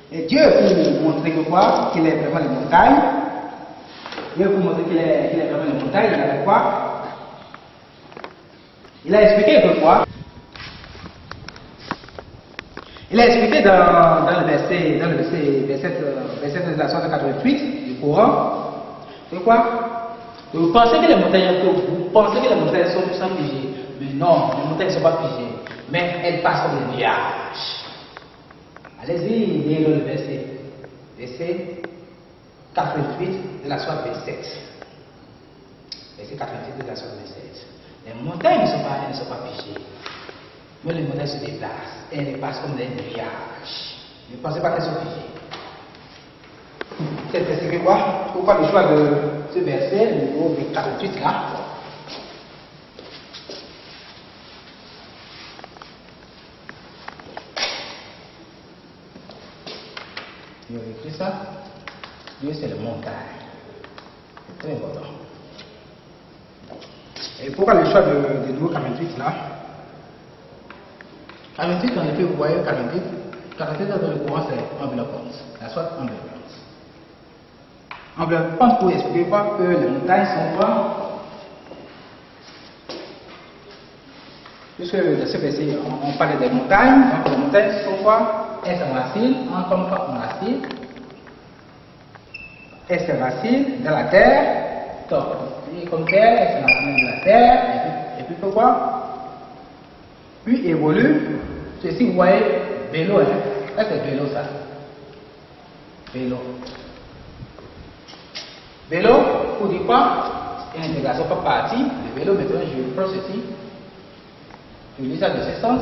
Et Dieu, pour montrer que quoi, qu'il est vraiment les montagnes, Dieu pour montrer qu'il est vraiment les montagnes, il a fait quoi? Il a expliqué que quoi? Il a expliqué dans le verset de la 188 du Coran, que quoi? Vous pensez que les montagnes sont figées, mais non, les montagnes ne sont pas figées, mais elles passent comme des nuages. Allez-y, lisez le verset 88 de la sourate 27. Verset 88 de la sourate 27. Les montagnes ne sont pas figées, mais les montagnes se déplacent et elles passent comme des nuages. Ne pensez pas qu'elles sont figées. C'est que quoi? Pourquoi le choix de ce verset, le numéro 48 là? Dieu a écrit ça. Dieu, c'est le montagne. C'est très important. Et pourquoi le choix de numéro 48 là? 48, en effet, vous voyez 48. 48 dans le courant, c'est enveloppante. La soit enveloppante. Enveloppante pour expliquer quoi? Que les montagnes sont quoi? Puisque dans ce verset, on parlait des montagnes, donc les montagnes sont quoi? Elles s'enracinent, comme quoi on racine. Elles s'enracinent dans la terre. Donc, et comme terre, elles s'enracinent dans la terre. Et puis pourquoi? Puis évolue. Ceci, vous voyez, vélo, hein? Ça c'est vélo, ça. Vélo. Vélo, pour dire quoi? C'est une intégration par partie. Le vélo, maintenant, je prends ceci. Je lis ça de ce sens.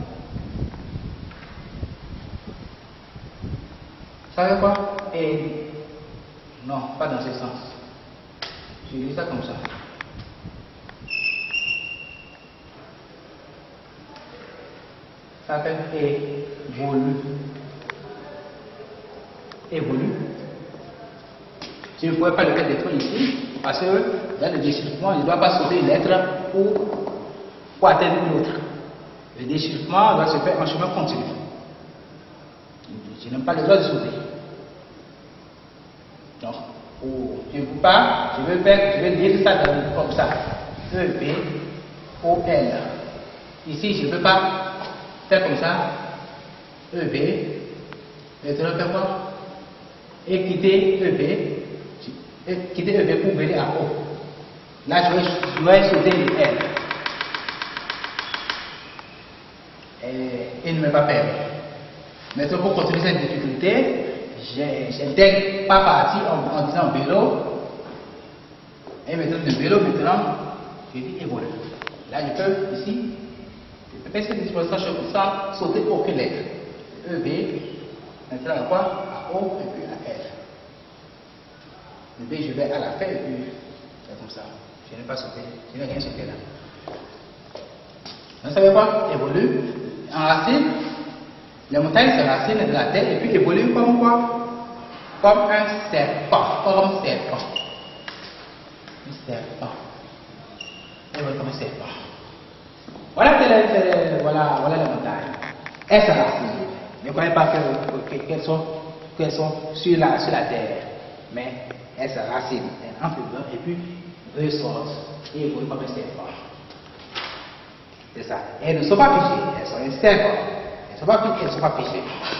Ça veut quoi? Et non, pas dans ce sens. Je lis ça comme ça. Ça s'appelle évolue. Évolue. Je ne pourrais pas le mettre des trucs ici, parce que dans le déchiffrement, il ne doit pas sauter une lettre pour atteindre une autre. Le déchiffrement doit se faire en chemin continu. Je n'ai pas le droit de sauter. Donc, je ne peux pas, je vais lire ça comme ça. E, B, O, L. Ici, je ne peux pas faire comme ça. E, B. Maintenant, faire quoi? Et quitter E, B. Quitter E, B pour venir à O. Là, je dois sauter le L. Et il ne m'a pas permis. Maintenant, pour continuer cette difficulté, j'intègre pas partie en disant vélo. Et maintenant, le vélo, maintenant, je dis évolue. Là, je peux, ici, je peux faire cette disposition sans sauter aucune lettre. E, B, maintenant, à quoi? À O et puis à L. Le B, je vais à la fin et puis c'est comme ça. Je n'ai pas sauté, je n'ai rien sauté là. Vous savez quoi? Évolue. En racine, les montagnes se racinent de la terre et puis évoluent comme quoi? Comme un serpent. Comme un serpent. Un serpent. Évolue comme un serpent. Voilà la montagne. Elles se racinent. Ne croyez pas qu'elles sont sur la terre. Mais elles se racinent. Elles entrent dedans et puis ressortent et évoluent comme un serpent. C'est ça. Elles ne sont pas figées, elles sont un serpent. Elles ne sont pas figées.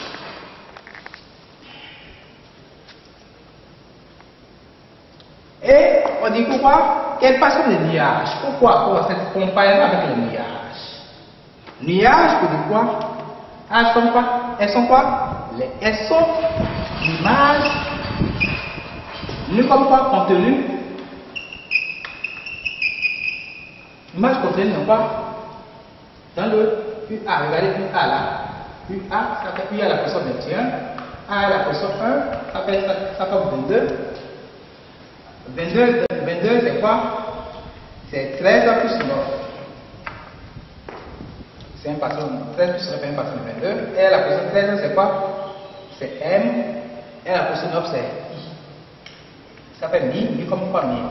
Et on dit pourquoi? Qu'elles passent comme des nuages. Pourquoi? Pour cette comparaison avec les nuages. Nuages, pour dire quoi? Elles sont quoi? Elles sont quoi? Elles sont l'image, comme quoi contenue. L'image contenue dans quoi? Dans le UA, regardez UA là. UA, ça fait UA à la position 21. A à la position 1, ça fait 22. 22 c'est quoi? C'est 13 plus 9. C'est un patron, 13 plus 9 c'est un patron de 22. Et à la position 13 c'est quoi? C'est M. Et à la position 9 c'est I. Ça fait Mi comme quoi Mi.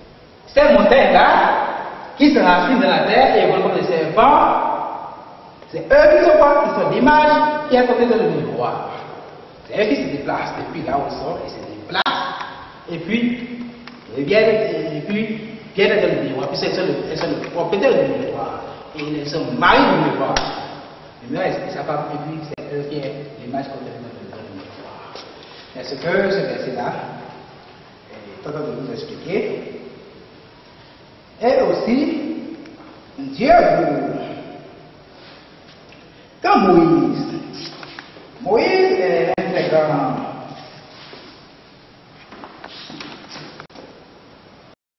Ces montagnes là, qui se racinent dans la terre et évoluent comme des serpents, C'est eux qui sont quoi? Qui sont l'image qui est à côté de le miroir. C'est eux qui se déplacent depuis là où ils sont et se déplacent. Et puis, viennent dans le miroir. Puis elles sont le propriétaire du miroir. Et elles sont mariées au miroir. Et maintenant, elles savent pas. Et puis, c'est eux qui est l'image qu'on a dans le miroir. Et ce que ce verset-là, est en train de nous expliquer. Et aussi, Dieu vous. Quand Moïse